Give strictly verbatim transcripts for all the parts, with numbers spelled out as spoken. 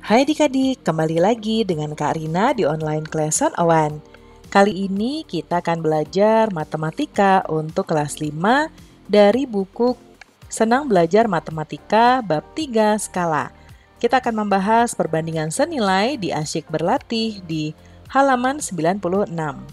Hai adik-adik, kembali lagi dengan Kak Rina di online Class one oh one. Kali ini kita akan belajar matematika untuk kelas lima dari buku Senang Belajar Matematika bab tiga Skala. Kita akan membahas perbandingan senilai di Asyik Berlatih di halaman sembilan puluh enam.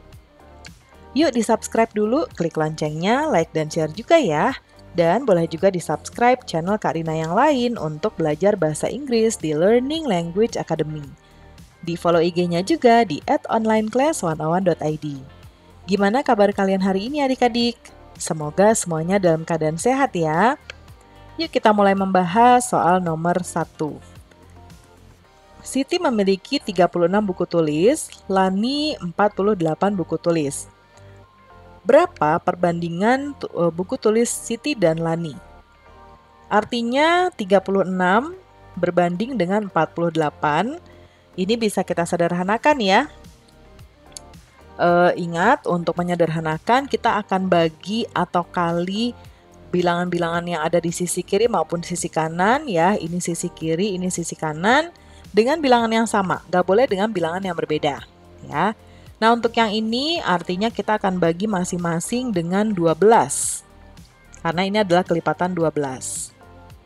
Yuk di-subscribe dulu, klik loncengnya, like dan share juga ya. Dan boleh juga di-subscribe channel Kak Rina yang lain untuk belajar bahasa Inggris di Learning Language Academy. Di follow I G-nya juga di at online class one oh one dot i d. Gimana kabar kalian hari ini adik-adik? Semoga semuanya dalam keadaan sehat ya. Yuk kita mulai membahas soal nomor satu. Siti memiliki tiga puluh enam buku tulis, Lani empat puluh delapan buku tulis. Berapa perbandingan buku tulis Siti dan Lani? Artinya tiga puluh enam berbanding dengan empat puluh delapan. Ini bisa kita sederhanakan ya. E, ingat, untuk menyederhanakan kita akan bagi atau kali bilangan-bilangan yang ada di sisi kiri maupun sisi kanan ya. Ini sisi kiri, ini sisi kanan dengan bilangan yang sama. Gak boleh dengan bilangan yang berbeda ya. Nah, untuk yang ini artinya kita akan bagi masing-masing dengan dua belas. Karena ini adalah kelipatan dua belas.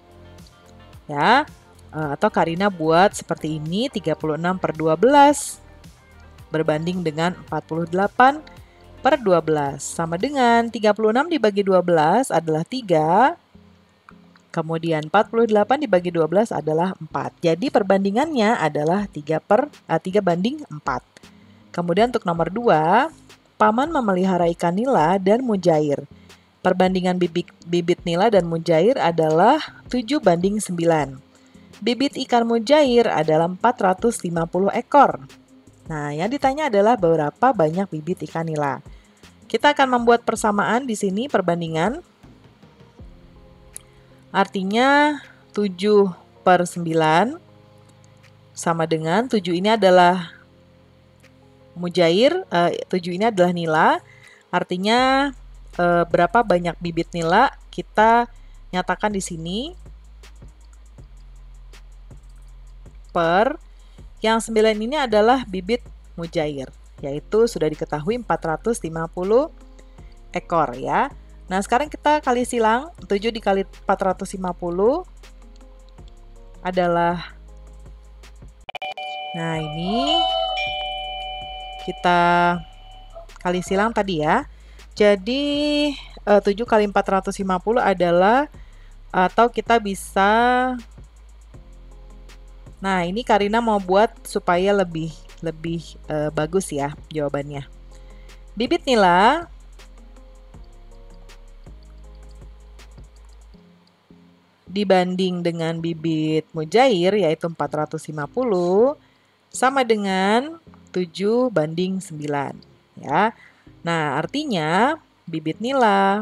Ya, atau Kak Rina buat seperti ini, tiga puluh enam per dua belas berbanding dengan empat puluh delapan per dua belas. Sama dengan tiga puluh enam dibagi dua belas adalah tiga. Kemudian empat puluh delapan dibagi dua belas adalah empat. Jadi perbandingannya adalah tiga per eh, tiga banding empat. Kemudian untuk nomor dua, Paman memelihara ikan nila dan mujair. Perbandingan bibit, bibit nila dan mujair adalah tujuh banding sembilan. Bibit ikan mujair adalah empat ratus lima puluh ekor. Nah, yang ditanya adalah berapa banyak bibit ikan nila. Kita akan membuat persamaan di sini perbandingan. Artinya tujuh per sembilan sama dengan tujuh ini adalah mujair, uh, tujuh ini adalah nila, artinya uh, berapa banyak bibit nila kita nyatakan di sini per yang sembilan ini adalah bibit mujair, yaitu sudah diketahui empat ratus lima puluh ekor ya. Nah, sekarang kita kali silang, tujuh dikali empat ratus lima puluh adalah, nah ini kita kali silang tadi ya. Jadi eh, tujuh kali empat ratus lima puluh adalah, atau kita bisa, nah ini Karina mau buat supaya lebih lebih eh, bagus ya jawabannya. Bibit nila dibanding dengan bibit mujair yaitu empat ratus lima puluh sama dengan tujuh banding sembilan ya. Nah, artinya bibit nila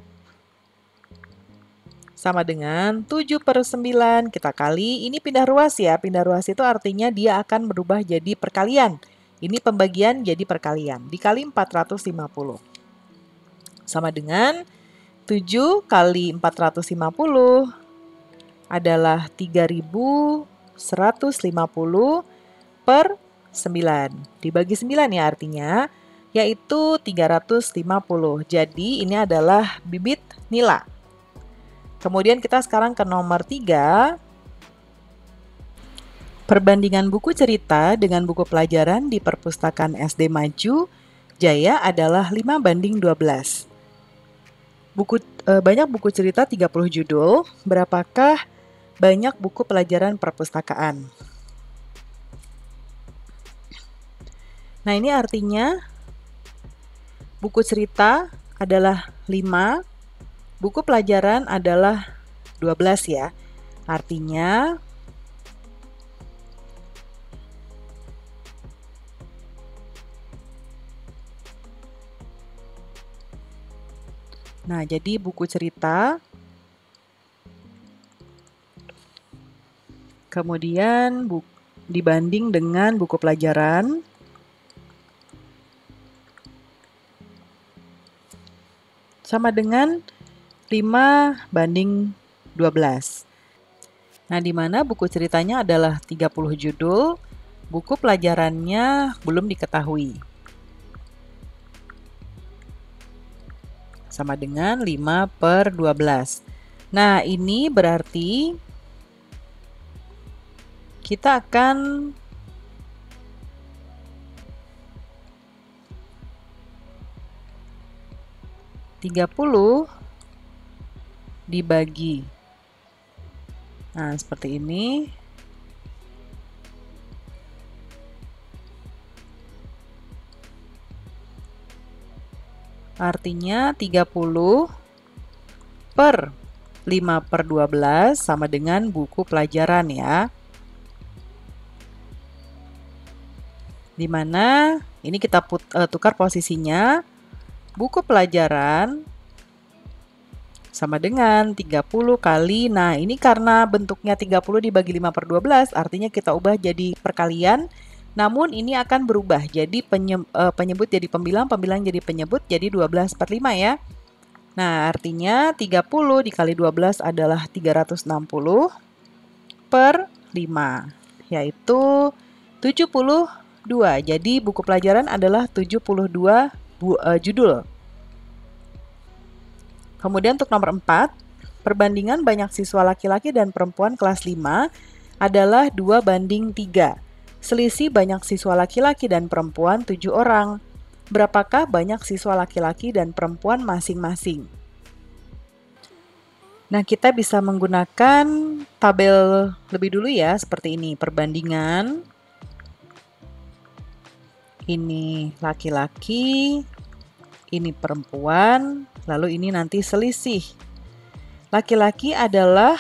sama dengan tujuh per sembilan kita kali, ini pindah ruas ya. Pindah ruas itu artinya dia akan berubah jadi perkalian. Ini pembagian jadi perkalian, dikali empat ratus lima puluh. Sama dengan tujuh kali empat ratus lima puluh adalah tiga ribu seratus lima puluh per sembilan. Dibagi sembilan ya artinya, yaitu tiga ratus lima puluh. Jadi ini adalah bibit nila. Kemudian kita sekarang ke nomor tiga. Perbandingan buku cerita dengan buku pelajaran di perpustakaan S D Maju Jaya adalah lima banding dua belas. Buku, e, banyak buku cerita tiga puluh judul, berapakah banyak buku pelajaran perpustakaan? Nah, ini artinya buku cerita adalah lima, buku pelajaran adalah dua belas ya. Artinya Nah, jadi buku cerita, kemudian bu, dibanding dengan buku pelajaran, sama dengan lima banding dua belas. Nah, di mana buku ceritanya adalah tiga puluh judul, buku pelajarannya belum diketahui. Sama dengan lima per dua belas. Nah, ini berarti kita akan tiga puluh dibagi. Nah, seperti ini. Artinya tiga puluh per lima per dua belas sama dengan buku pelajaran ya. Dimana ini kita put, uh, tukar posisinya. Buku pelajaran sama dengan tiga puluh kali. Nah, ini karena bentuknya tiga puluh dibagi lima per dua belas, artinya kita ubah jadi perkalian. Namun ini akan berubah jadi penye, uh, penyebut jadi pembilang, pembilang jadi penyebut, jadi dua belas per lima ya. Nah, artinya tiga puluh dikali dua belas adalah tiga ratus enam puluh per lima, yaitu tujuh puluh dua. Jadi buku pelajaran adalah tujuh puluh dua bu, uh, judul. Kemudian untuk nomor empat, perbandingan banyak siswa laki-laki dan perempuan kelas lima adalah dua banding tiga. Selisih banyak siswa laki-laki dan perempuan tujuh orang. Berapakah banyak siswa laki-laki dan perempuan masing-masing? Nah, kita bisa menggunakan tabel lebih dulu ya, seperti ini. Perbandingan. Ini laki-laki, ini perempuan, lalu ini nanti selisih. Laki-laki adalah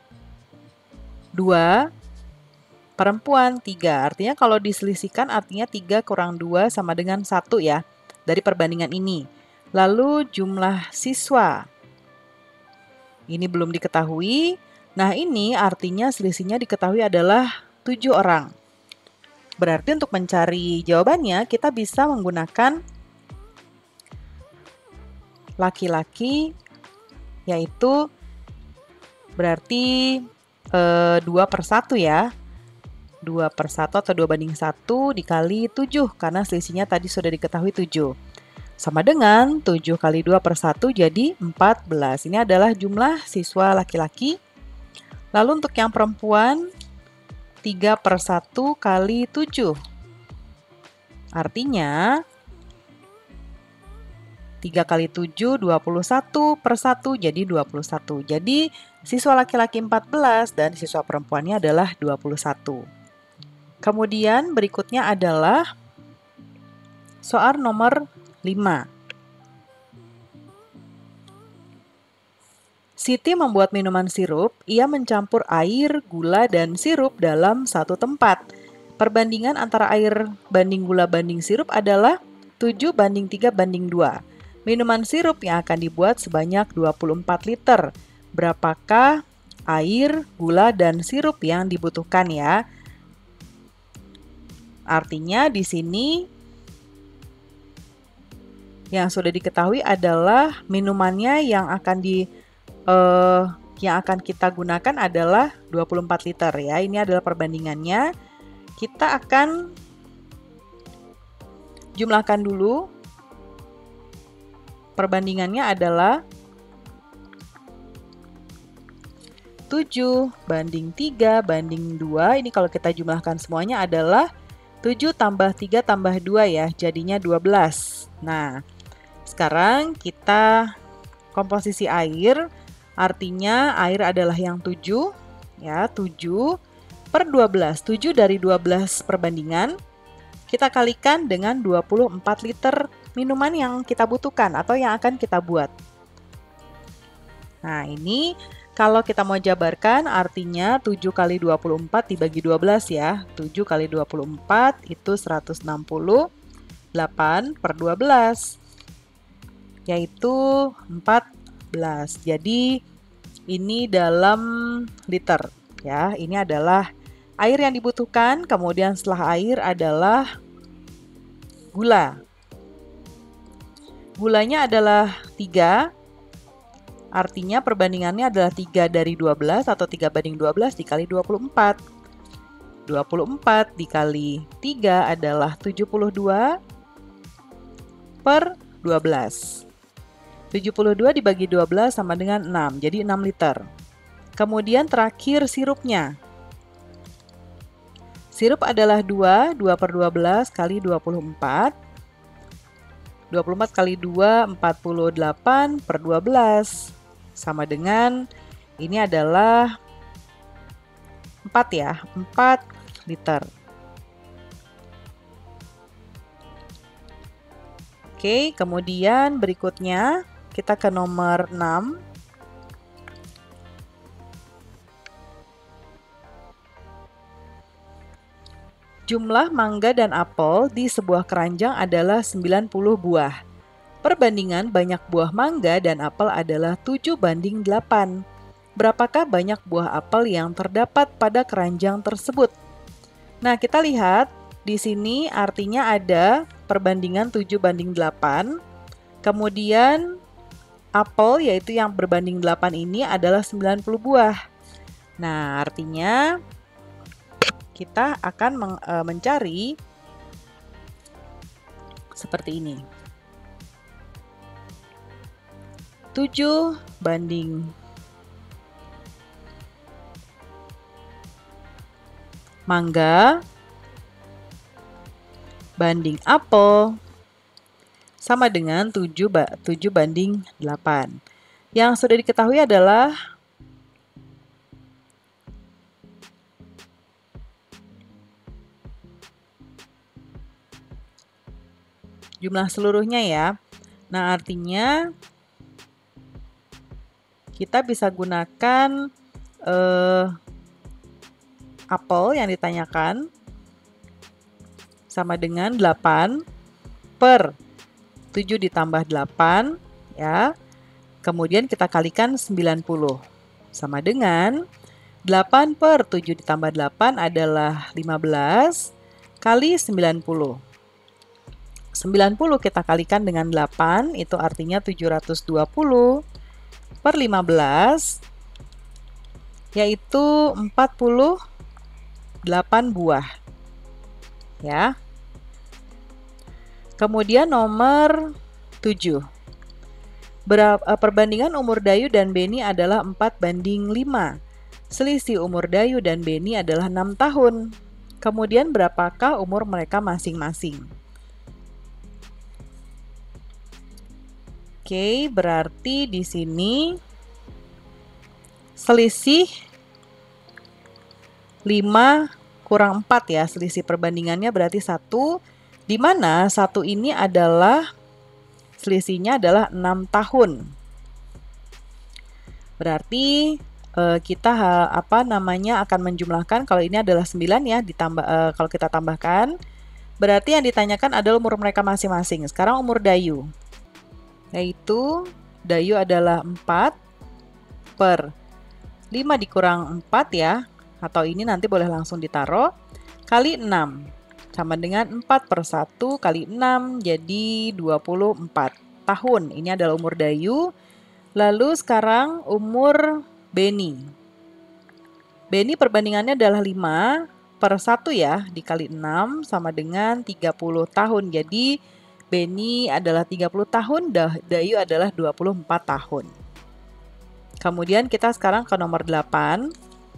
dua, perempuan tiga. Artinya kalau diselisihkan artinya tiga kurang dua sama dengan satu ya, dari perbandingan ini. Lalu jumlah siswa. Ini belum diketahui. Nah, ini artinya selisihnya diketahui adalah tujuh orang. Berarti untuk mencari jawabannya kita bisa menggunakan laki-laki, yaitu berarti e, dua per satu ya. dua per satu atau dua banding satu dikali tujuh, karena selisihnya tadi sudah diketahui tujuh. Sama dengan tujuh kali dua per satu jadi empat belas. Ini adalah jumlah siswa laki-laki. Lalu untuk yang perempuan, tiga per satu kali tujuh. Artinya, tiga kali tujuh, dua puluh satu per satu jadi dua puluh satu. Jadi, siswa laki-laki empat belas dan siswa perempuannya adalah dua puluh satu. Kemudian berikutnya adalah soal nomor lima. Siti membuat minuman sirup, ia mencampur air, gula, dan sirup dalam satu tempat. Perbandingan antara air banding gula banding sirup adalah tujuh banding tiga banding dua. Minuman sirup yang akan dibuat sebanyak dua puluh empat liter. Berapakah air, gula, dan sirup yang dibutuhkan ya? Artinya di sini yang sudah diketahui adalah minumannya yang akan di uh, yang akan kita gunakan adalah dua puluh empat liter ya. Ini adalah perbandingannya. Kita akan jumlahkan dulu. Perbandingannya adalah tujuh banding tiga banding dua. Ini kalau kita jumlahkan semuanya adalah tujuh tambah tiga tambah dua ya, jadinya dua belas. Nah, sekarang kita komposisi air, artinya air adalah yang tujuh, ya, tujuh per dua belas. tujuh dari dua belas perbandingan, kita kalikan dengan dua puluh empat liter minuman yang kita butuhkan atau yang akan kita buat. Nah, ini kalau kita mau jabarkan artinya tujuh kali dua puluh empat dibagi dua belas ya. tujuh kali dua puluh empat itu seratus enam puluh delapan per dua belas. Yaitu empat belas. Jadi ini dalam liter ya. Ini adalah air yang dibutuhkan, kemudian setelah air adalah gula. Gulanya adalah tiga. Artinya perbandingannya adalah tiga dari dua belas atau tiga banding dua belas dikali dua puluh empat. dua puluh empat dikali tiga adalah tujuh puluh dua per dua belas. tujuh puluh dua dibagi dua belas sama dengan enam, jadi enam liter. Kemudian terakhir sirupnya. Sirup adalah dua, dua per dua belas kali dua puluh empat. dua puluh empat kali dua, empat puluh delapan per dua belas. Sama dengan, ini adalah empat ya, empat liter. Oke, kemudian berikutnya kita ke nomor enam. Jumlah mangga dan apel di sebuah keranjang adalah sembilan puluh buah. Perbandingan banyak buah mangga dan apel adalah tujuh banding delapan. Berapakah banyak buah apel yang terdapat pada keranjang tersebut? Nah, kita lihat di sini artinya ada perbandingan tujuh banding delapan. Kemudian apel yaitu yang berbanding delapan ini adalah sembilan puluh buah. Nah, artinya kita akan men mencari seperti ini. tujuh banding mangga banding apel sama dengan tujuh, tujuh banding delapan. Yang sudah diketahui adalah jumlah seluruhnya ya. Nah, artinya kita bisa gunakan eh, apel yang ditanyakan sama dengan delapan per tujuh ditambah delapan ya. Kemudian kita kalikan sembilan puluh sama dengan delapan per tujuh ditambah delapan adalah lima belas kali sembilan puluh. sembilan puluh kita kalikan dengan delapan, itu artinya tujuh ratus dua puluh per lima belas, yaitu empat puluh delapan buah. Ya. Kemudian nomor tujuh. Berapa, perbandingan umur Dayu dan Beni adalah empat banding lima. Selisih umur Dayu dan Beni adalah enam tahun. Kemudian berapakah umur mereka masing-masing? Oke, berarti di sini selisih lima kurang empat ya, selisih perbandingannya berarti satu, di mana satu ini adalah selisihnya adalah enam tahun. Berarti eh, kita apa namanya akan menjumlahkan, kalau ini adalah sembilan ya, ditambah eh, kalau kita tambahkan, berarti yang ditanyakan adalah umur mereka masing-masing. Sekarang umur Dayu, yaitu Dayu adalah empat per lima dikurang empat ya, atau ini nanti boleh langsung ditaruh, kali enam, sama dengan empat per satu kali enam, jadi dua puluh empat tahun. Ini adalah umur Dayu. Lalu sekarang umur Beni. Beni perbandingannya adalah lima per satu ya, dikali enam, sama dengan tiga puluh tahun. Jadi Beni adalah tiga puluh tahun, Dayu adalah dua puluh empat tahun. Kemudian kita sekarang ke nomor delapan.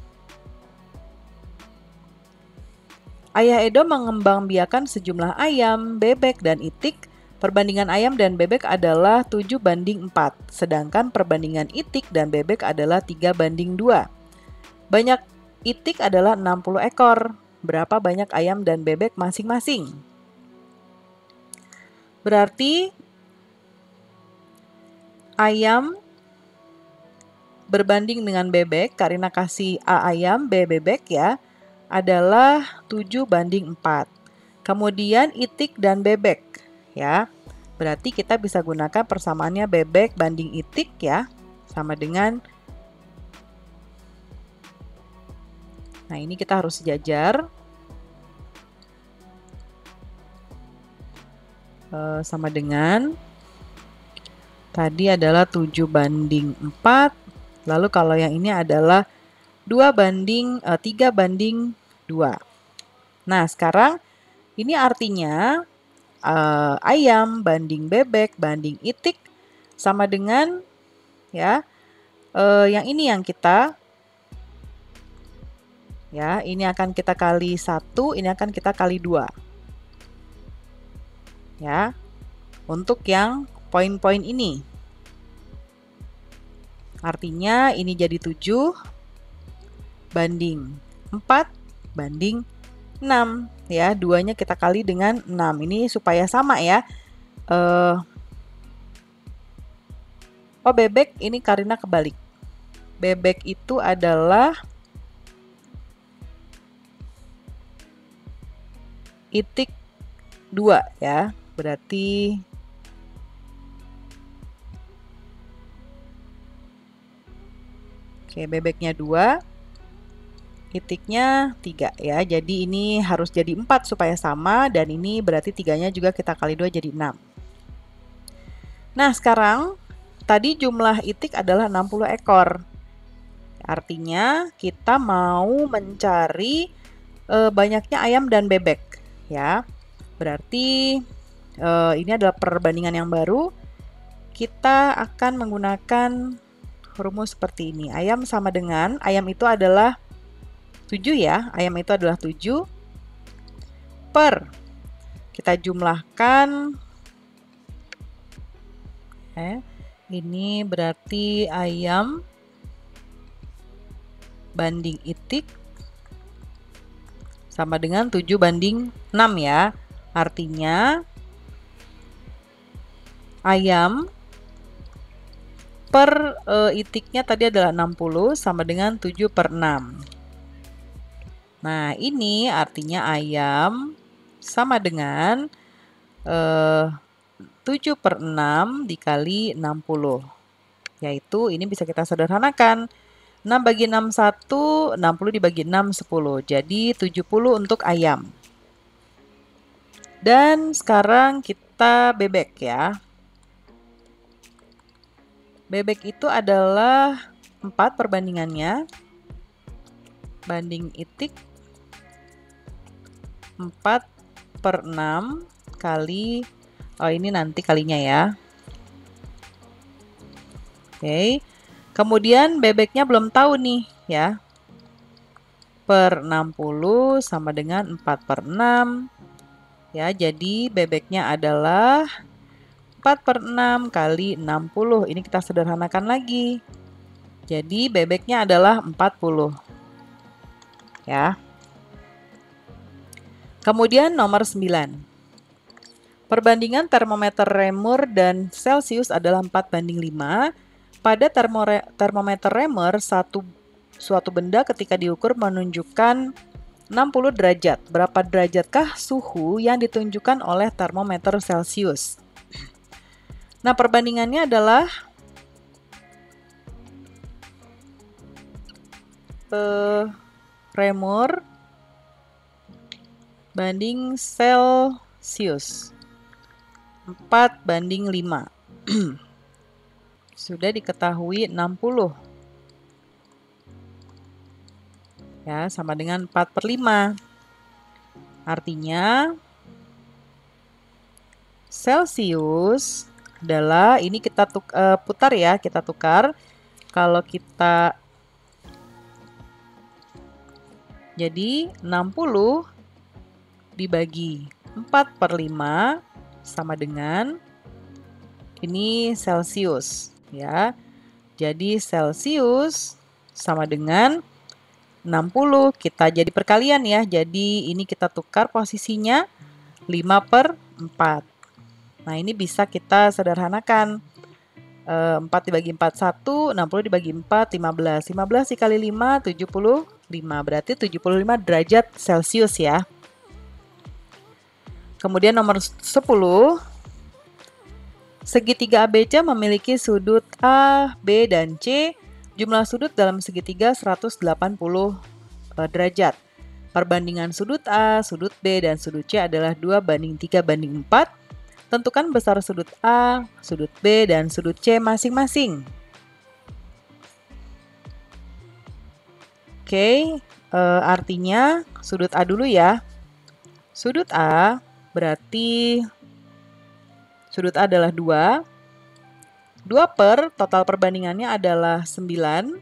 Ayah Edo mengembangbiakan sejumlah ayam, bebek, dan itik. Perbandingan ayam dan bebek adalah tujuh banding empat, sedangkan perbandingan itik dan bebek adalah tiga banding dua. Banyak itik adalah enam puluh ekor. Berapa banyak ayam dan bebek masing-masing? Berarti ayam berbanding dengan bebek, Karina kasih A ayam, B bebek ya, adalah tujuh banding empat. Kemudian itik dan bebek ya. Berarti kita bisa gunakan persamaannya bebek banding itik ya, sama dengan, nah ini kita harus sejajar. sama dengan, Tadi adalah tujuh banding empat. Lalu kalau yang ini adalah dua banding, eh, tiga banding dua. Nah, sekarang ini artinya eh, ayam banding bebek banding itik sama dengan ya eh, yang ini yang kita ya ini akan kita kali satu, ini akan kita kali dua. Ya. Untuk yang poin-poin ini. Artinya ini jadi tujuh banding empat banding enam. Ya, duanya kita kali dengan enam. Ini supaya sama ya. Uh, oh, bebek ini Karina kebalik. Bebek itu adalah itik dua ya. Berarti Oke, bebeknya dua, itiknya tiga ya. Jadi ini harus jadi empat supaya sama, dan ini berarti tiganya juga kita kali dua jadi enam. Nah, sekarang tadi jumlah itik adalah enam puluh ekor. Artinya kita mau mencari e, banyaknya ayam dan bebek ya. Berarti e, ini adalah perbandingan yang baru. Kita akan menggunakan rumus seperti ini. Ayam sama dengan, ayam itu adalah tujuh ya. Ayam itu adalah tujuh per. Kita jumlahkan. Eh, ini berarti ayam banding itik sama dengan tujuh banding enam ya. Artinya ayam per e, itiknya tadi adalah enam puluh sama dengan tujuh per enam. Nah, ini artinya ayam sama dengan e, tujuh per enam dikali enam puluh. Yaitu ini bisa kita sederhanakan. enam bagi enam satu, enam puluh dibagi enam sepuluh. Jadi tujuh puluh untuk ayam. Dan sekarang kita bebek ya. Bebek itu adalah empat perbandingannya. Banding itik empat per enam kali, oh ini nanti kalinya ya. Oke. Kemudian bebeknya belum tahu nih ya. Per enam puluh sama dengan empat per enam. Ya, jadi bebeknya adalah empat per enam kali enam puluh. Ini kita sederhanakan lagi. Jadi bebeknya adalah empat puluh. Ya. Kemudian nomor sembilan. Perbandingan termometer Reaumur dan Celsius adalah empat banding lima. Pada termometer Reaumur, satu, suatu benda ketika diukur menunjukkan enam puluh derajat. Berapa derajatkah suhu yang ditunjukkan oleh termometer Celsius? Nah, perbandingannya adalah uh, Reaumur banding Celsius. empat banding lima. Sudah diketahui enam puluh. Ya, sama dengan empat per lima. Artinya Celsius adalah, ini kita tuk, uh, putar ya, kita tukar. Kalau kita jadi enam puluh dibagi empat per lima sama dengan ini Celsius ya. Jadi Celsius sama dengan enam puluh, kita jadi perkalian ya. Jadi ini kita tukar posisinya lima per empat. Nah, ini bisa kita sederhanakan. E, empat dibagi empat, satu. enam puluh dibagi empat, lima belas. lima belas dikali lima, tujuh puluh lima. Berarti tujuh puluh lima derajat Celsius ya. Kemudian nomor sepuluh. Segitiga A B C memiliki sudut A, B, dan C. Jumlah sudut dalam segitiga seratus delapan puluh e, derajat. Perbandingan sudut A, sudut B, dan sudut C adalah dua banding tiga banding empat. Tentukan besar sudut A, sudut B, dan sudut C masing-masing. Oke, eh, artinya sudut A dulu ya. Sudut A berarti sudut A adalah dua. dua per total perbandingannya adalah sembilan.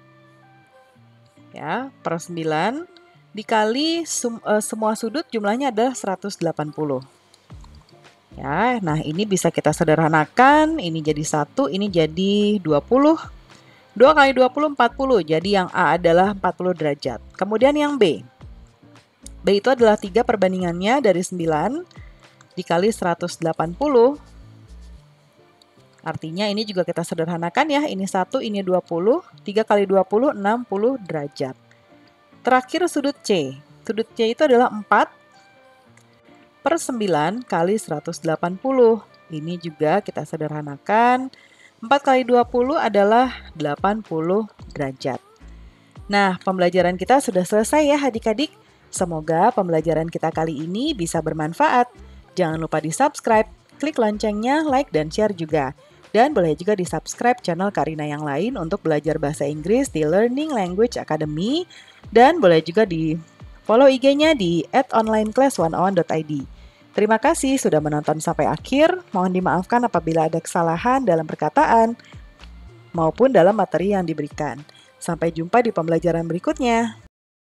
Ya, per sembilan dikali sum, uh, semua sudut jumlahnya adalah seratus delapan puluh. Ya, nah ini bisa kita sederhanakan, ini jadi satu, ini jadi dua puluh. dua kali dua puluh, empat puluh. Jadi yang A adalah empat puluh derajat. Kemudian yang B. B itu adalah tiga perbandingannya dari sembilan dikali seratus delapan puluh. Artinya ini juga kita sederhanakan ya. Ini satu, ini dua puluh. tiga kali dua puluh, enam puluh derajat. Terakhir sudut C. Sudut C itu adalah empat per sembilan kali seratus delapan puluh. Ini juga kita sederhanakan. empat kali dua puluh adalah delapan puluh derajat. Nah, pembelajaran kita sudah selesai ya adik-adik. Semoga pembelajaran kita kali ini bisa bermanfaat. Jangan lupa di-subscribe, klik loncengnya, like, dan share juga. Dan boleh juga di-subscribe channel Karina yang lain untuk belajar bahasa Inggris di Learning Language Academy. Dan boleh juga di-follow I G-nya di at online class one oh one dot i d. Terima kasih sudah menonton sampai akhir. Mohon dimaafkan apabila ada kesalahan dalam perkataan maupun dalam materi yang diberikan. Sampai jumpa di pembelajaran berikutnya.